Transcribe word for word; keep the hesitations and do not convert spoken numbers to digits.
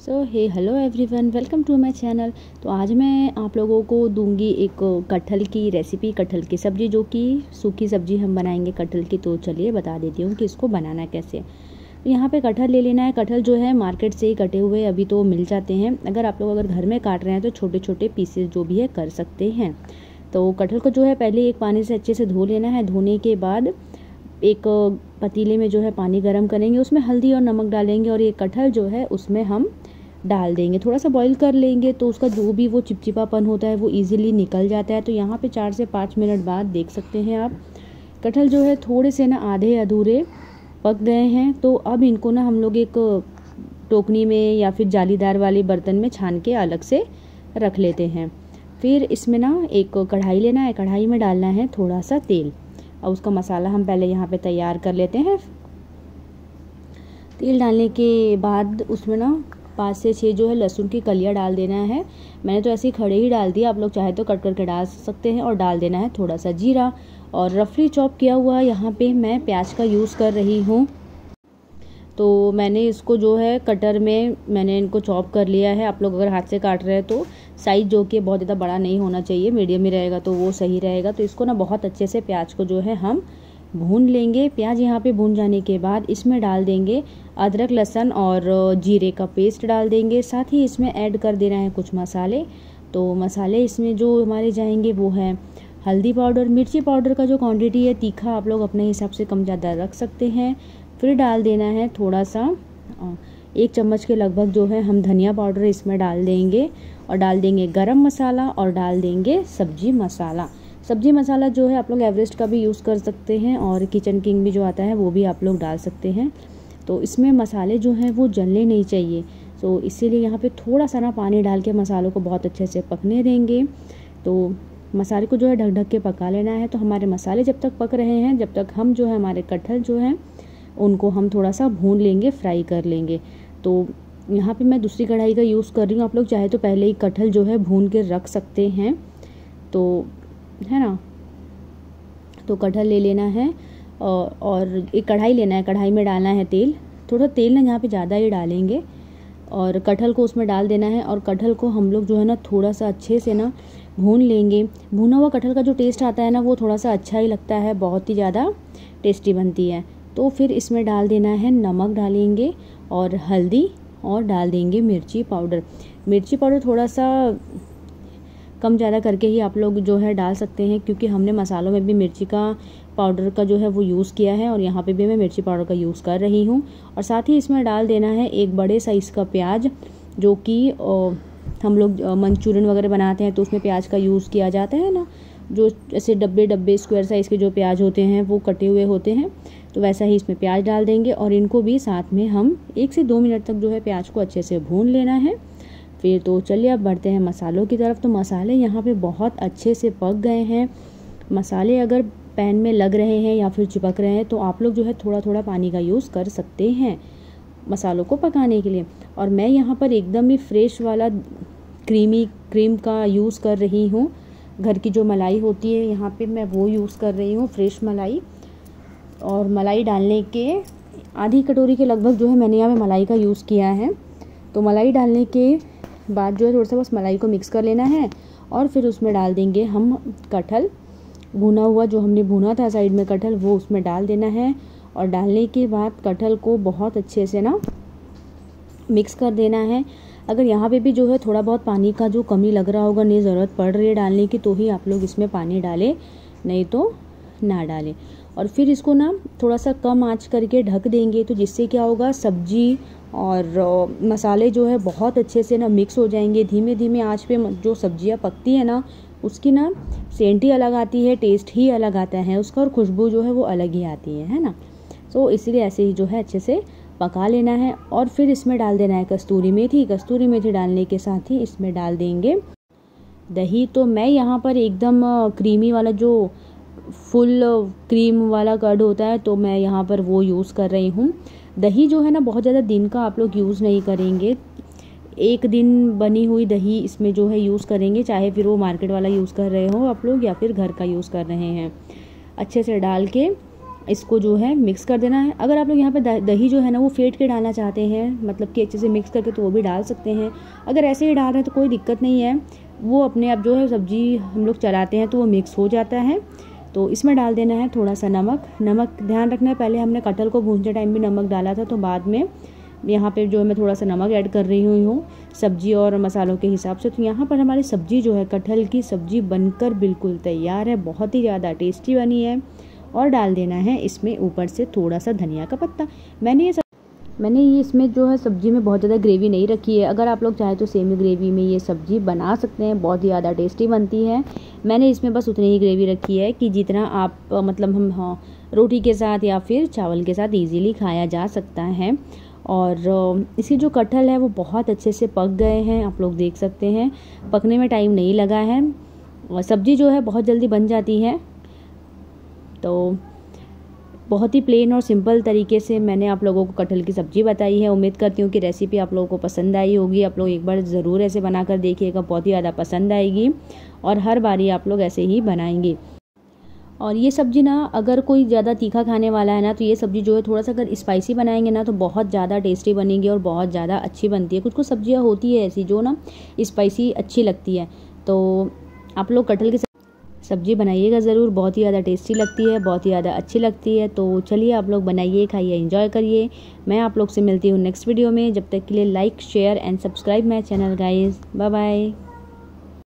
So hey hello everyone, welcome to my channel. तो आज मैं आप लोगों को दूंगी एक कटहल की रेसिपी, कटहल की सब्ज़ी, जो कि सूखी सब्ज़ी हम बनाएंगे कटहल की। तो चलिए बता देती हूँ कि इसको बनाना कैसे। तो यहाँ पे कटहल ले लेना है। कटहल जो है मार्केट से ही कटे हुए अभी तो मिल जाते हैं। अगर आप लोग अगर घर में काट रहे हैं तो छोटे छोटे पीसेस जो भी है कर सकते हैं। तो कटहल को जो है पहले एक पानी से अच्छे से धो लेना है। धोने के बाद एक पतीले में जो है पानी गर्म करेंगे, उसमें हल्दी और नमक डालेंगे और ये कटहल जो है उसमें हम डाल देंगे। थोड़ा सा बॉईल कर लेंगे तो उसका जो भी वो चिपचिपापन होता है वो इजीली निकल जाता है। तो यहाँ पे चार से पाँच मिनट बाद देख सकते हैं आप, कटहल जो है थोड़े से ना आधे अधूरे पक गए हैं। तो अब इनको ना हम लोग एक टोकनी में या फिर जालीदार वाले बर्तन में छान के अलग से रख लेते हैं। फिर इसमें ना एक कढ़ाई लेना है। कढ़ाई में डालना है थोड़ा सा तेल और उसका मसाला हम पहले यहाँ पे तैयार कर लेते हैं। तेल डालने के बाद उसमें ना पाँच से छः जो है लहसुन की कलियाँ डाल देना है। मैंने तो ऐसे ही खड़े ही डाल दिया, आप लोग चाहे तो कट करके डाल सकते हैं। और डाल देना है थोड़ा सा जीरा और रफली चॉप किया हुआ यहाँ पे मैं प्याज का यूज़ कर रही हूँ। तो मैंने इसको जो है कटर में मैंने इनको चॉप कर लिया है। आप लोग अगर हाथ से काट रहे हैं तो साइज़ जो कि बहुत ज़्यादा बड़ा नहीं होना चाहिए, मीडियम ही रहेगा तो वो सही रहेगा। तो इसको ना बहुत अच्छे से प्याज को जो है हम भून लेंगे। प्याज यहाँ पे भून जाने के बाद इसमें डाल देंगे अदरक लहसुन और जीरे का पेस्ट डाल देंगे। साथ ही इसमें ऐड कर देना है कुछ मसाले। तो मसाले इसमें जो हमारे जाएंगे वो है हल्दी पाउडर, मिर्ची पाउडर का जो क्वांटिटी है तीखा आप लोग अपने हिसाब से कम ज़्यादा रख सकते हैं। फिर डाल देना है थोड़ा सा एक चम्मच के लगभग जो है हम धनिया पाउडर इसमें डाल देंगे। और डाल देंगे गरम मसाला और डाल देंगे सब्जी मसाला। सब्जी मसाला जो है आप लोग एवरेस्ट का भी यूज़ कर सकते हैं और किचन किंग भी जो आता है वो भी आप लोग डाल सकते हैं। तो इसमें मसाले जो हैं वो जलने नहीं चाहिए, तो इसीलिए यहाँ पे थोड़ा सा ना पानी डाल के मसालों को बहुत अच्छे से पकने देंगे। तो मसाले को जो है ढक ढक के पका लेना है। तो हमारे मसाले जब तक पक रहे हैं, जब तक हम जो है हमारे कटहल जो हैं उनको हम थोड़ा सा भून लेंगे, फ्राई कर लेंगे। तो यहाँ पे मैं दूसरी कढ़ाई का यूज़ कर रही हूँ। आप लोग चाहे तो पहले ही कटहल जो है भून के रख सकते हैं, तो है ना। तो कटहल ले लेना है और एक कढ़ाई लेना है। कढ़ाई में डालना है तेल, थोड़ा तेल ना यहाँ पे ज़्यादा ही डालेंगे। और कटहल को उसमें डाल देना है और कटहल को हम लोग जो है ना थोड़ा सा अच्छे से ना भून लेंगे। भुना हुआ कटहल का जो टेस्ट आता है ना वो थोड़ा सा अच्छा ही लगता है, बहुत ही ज़्यादा टेस्टी बनती है। तो फिर इसमें डाल देना है नमक डालेंगे और हल्दी और डाल देंगे मिर्ची पाउडर। मिर्ची पाउडर थोड़ा सा कम ज़्यादा करके ही आप लोग जो है डाल सकते हैं, क्योंकि हमने मसालों में भी मिर्ची का पाउडर का जो है वो यूज़ किया है और यहाँ पे भी मैं मिर्ची पाउडर का यूज़ कर रही हूँ। और साथ ही इसमें डाल देना है एक बड़े साइज़ का प्याज, जो कि हम लोग मंचूरियन वगैरह बनाते हैं तो उसमें प्याज का यूज़ किया जाता है ना, जो ऐसे डब्बे डब्बे स्क्वायर साइज़ के जो प्याज होते हैं वो कटे हुए होते हैं। तो वैसा ही इसमें प्याज डाल देंगे और इनको भी साथ में हम एक से दो मिनट तक जो है प्याज को अच्छे से भून लेना है। फिर तो चलिए अब बढ़ते हैं मसालों की तरफ। तो मसाले यहाँ पे बहुत अच्छे से पक गए हैं। मसाले अगर पैन में लग रहे हैं या फिर चिपक रहे हैं तो आप लोग जो है थोड़ा थोड़ा पानी का यूज़ कर सकते हैं मसालों को पकाने के लिए। और मैं यहाँ पर एकदम ही फ्रेश वाला क्रीमी क्रीम का यूज़ कर रही हूँ। घर की जो मलाई होती है यहाँ पे मैं वो यूज़ कर रही हूँ, फ्रेश मलाई। और मलाई डालने के आधी कटोरी के लगभग जो है मैंने यहाँ पे मलाई का यूज़ किया है। तो मलाई डालने के बाद जो है थोड़ा सा बस मलाई को मिक्स कर लेना है और फिर उसमें डाल देंगे हम कटहल भुना हुआ, जो हमने भुना था साइड में कटहल, वो उसमें डाल देना है। और डालने के बाद कटहल को बहुत अच्छे से ना मिक्स कर देना है। अगर यहाँ पे भी जो है थोड़ा बहुत पानी का जो कमी लग रहा होगा, नहीं ज़रूरत पड़ रही है डालने की, तो ही आप लोग इसमें पानी डालें, नहीं तो ना डालें। और फिर इसको ना थोड़ा सा कम आंच करके ढक देंगे, तो जिससे क्या होगा सब्जी और मसाले जो है बहुत अच्छे से ना मिक्स हो जाएंगे। धीमे धीमे आंच पे जो सब्जियां पकती है ना उसकी ना सेंट ही अलग आती है, टेस्ट ही अलग आता है उसका, और खुशबू जो है वो अलग ही आती है है ना। तो इसलिए ऐसे ही जो है अच्छे से पका लेना है। और फिर इसमें डाल देना है कस्तूरी मेथी। कस्तूरी मेथी डालने के साथ ही इसमें डाल देंगे दही। तो मैं यहाँ पर एकदम क्रीमी वाला जो फुल क्रीम वाला कर्ड होता है तो मैं यहाँ पर वो यूज़ कर रही हूँ। दही जो है ना बहुत ज़्यादा दिन का आप लोग यूज़ नहीं करेंगे, एक दिन बनी हुई दही इसमें जो है यूज़ करेंगे, चाहे फिर वो मार्केट वाला यूज़ कर रहे हो आप लोग या फिर घर का यूज़ कर रहे हैं। अच्छे से डाल के इसको जो है मिक्स कर देना है। अगर आप लोग यहाँ पे दही जो है ना वो फेंट के डालना चाहते हैं, मतलब कि अच्छे से मिक्स करके, तो वो भी डाल सकते हैं। अगर ऐसे ही डाल रहे हैं तो कोई दिक्कत नहीं है, वो अपने आप जो है सब्ज़ी हम लोग चलाते हैं तो वो मिक्स हो जाता है। तो इसमें डाल देना है थोड़ा सा नमक। नमक ध्यान रखना है, पहले हमने कटहल को भूनते टाइम भी नमक डाला था, तो बाद में यहाँ पे जो है मैं थोड़ा सा नमक ऐड कर रही हुई हूँ सब्जी और मसालों के हिसाब से। तो यहाँ पर हमारी सब्ज़ी जो है, कटहल की सब्ज़ी बनकर बिल्कुल तैयार है, बहुत ही ज़्यादा टेस्टी बनी है। और डाल देना है इसमें ऊपर से थोड़ा सा धनिया का पत्ता। मैंने ये सब मैंने ये इसमें जो है सब्ज़ी में बहुत ज़्यादा ग्रेवी नहीं रखी है। अगर आप लोग चाहें तो सेमी ग्रेवी में ये सब्ज़ी बना सकते हैं, बहुत ही ज़्यादा टेस्टी बनती है। मैंने इसमें बस उतनी ही ग्रेवी रखी है कि जितना आप मतलब हम हाँ रोटी के साथ या फिर चावल के साथ इजीली खाया जा सकता है। और इसकी जो कटहल है वो बहुत अच्छे से पक गए हैं, आप लोग देख सकते हैं, पकने में टाइम नहीं लगा है और सब्ज़ी जो है बहुत जल्दी बन जाती है। तो बहुत ही प्लेन और सिंपल तरीके से मैंने आप लोगों को कटहल की सब्ज़ी बताई है। उम्मीद करती हूँ कि रेसिपी आप लोगों को पसंद आई होगी। आप लोग एक बार ज़रूर ऐसे बनाकर देखिएगा, बहुत ही ज़्यादा पसंद आएगी और हर बारी आप लोग ऐसे ही बनाएंगे। और ये सब्ज़ी ना अगर कोई ज़्यादा तीखा खाने वाला है ना, तो ये सब्ज़ी जो है थोड़ा सा अगर स्पाइसी बनाएंगे ना तो बहुत ज़्यादा टेस्टी बनेगी और बहुत ज़्यादा अच्छी बनती है। कुछ कुछ सब्जियाँ होती है ऐसी जो ना स्पाइसी अच्छी लगती है, तो आप लोग कटहल की सब्ज़ी बनाइएगा ज़रूर, बहुत ही ज़्यादा टेस्टी लगती है, बहुत ही ज़्यादा अच्छी लगती है। तो चलिए आप लोग बनाइए, खाइए, एंजॉय करिए। मैं आप लोग से मिलती हूँ नेक्स्ट वीडियो में। जब तक के लिए like share and subscribe my channel guys. Bye bye.